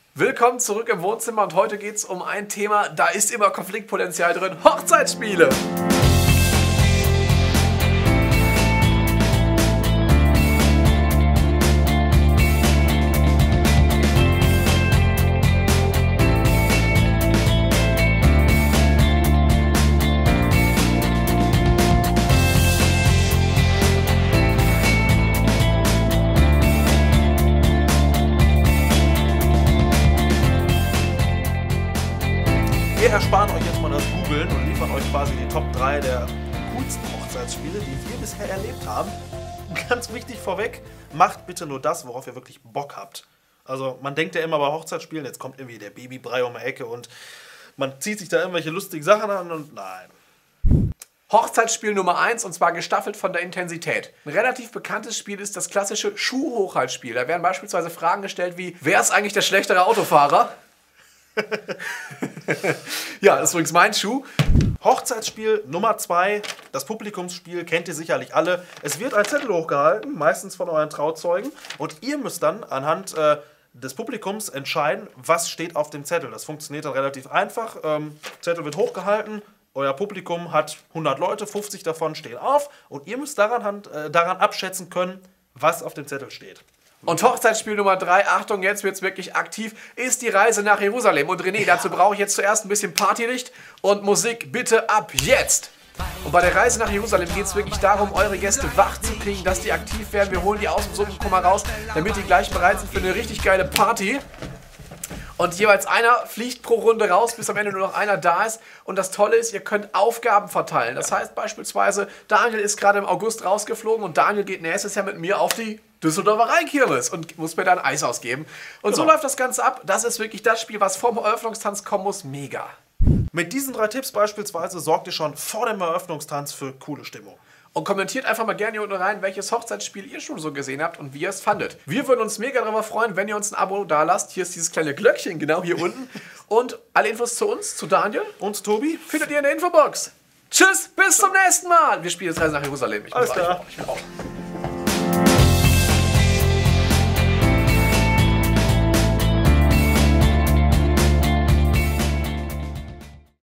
Willkommen zurück im Wohnzimmer und heute geht es um ein Thema, da ist immer Konfliktpotenzial drin: Hochzeitsspiele. Wir ersparen euch jetzt mal das Googlen und liefern euch quasi die Top 3 der coolsten Hochzeitsspiele, die wir bisher erlebt haben. Ganz wichtig vorweg, macht bitte nur das, worauf ihr wirklich Bock habt. Also man denkt ja immer bei Hochzeitsspielen, jetzt kommt irgendwie der Babybrei um die Ecke und man zieht sich da irgendwelche lustigen Sachen an und nein. Hochzeitsspiel Nummer 1, und zwar gestaffelt von der Intensität. Ein relativ bekanntes Spiel ist das klassische Schuhhochhaltspiel. Da werden beispielsweise Fragen gestellt wie: Wer ist eigentlich der schlechtere Autofahrer? Ja, das ist übrigens mein Schuh. Hochzeitsspiel Nummer 2, das Publikumsspiel, kennt ihr sicherlich alle. Es wird ein Zettel hochgehalten, meistens von euren Trauzeugen, und ihr müsst dann anhand des Publikums entscheiden, was steht auf dem Zettel. Das funktioniert dann relativ einfach. Zettel wird hochgehalten, euer Publikum hat 100 Leute, 50 davon stehen auf und ihr müsst daran abschätzen können, was auf dem Zettel steht. Und Hochzeitsspiel Nummer 3, Achtung, jetzt wird es wirklich aktiv, ist die Reise nach Jerusalem. Und René, dazu brauche ich jetzt zuerst ein bisschen Partylicht und Musik, bitte ab jetzt! Und bei der Reise nach Jerusalem geht es wirklich darum, eure Gäste wach zu kriegen, dass die aktiv werden. Wir holen die aus dem Suppenkoma raus, damit die gleich bereit sind für eine richtig geile Party. Und jeweils einer fliegt pro Runde raus, bis am Ende nur noch einer da ist. Und das Tolle ist, ihr könnt Aufgaben verteilen. Das heißt beispielsweise, Daniel ist gerade im August rausgeflogen und Daniel geht nächstes Jahr mit mir auf die Düsseldorfer Rheinkirmes und muss mir dann Eis ausgeben. Und so läuft das Ganze ab. Das ist wirklich das Spiel, was vorm Eröffnungstanz kommen muss. Mega. Mit diesen 3 Tipps beispielsweise sorgt ihr schon vor dem Eröffnungstanz für coole Stimmung. Und kommentiert einfach mal gerne hier unten rein, welches Hochzeitsspiel ihr schon so gesehen habt und wie ihr es fandet. Wir würden uns mega darüber freuen, wenn ihr uns ein Abo da lasst. Hier ist dieses kleine Glöckchen, genau hier unten. Und alle Infos zu uns, zu Daniel Und zu Tobi findet ihr in der Infobox. Tschüss, bis zum nächsten Mal. Wir spielen jetzt Reise nach Jerusalem. Alles klar. Ich bin auch.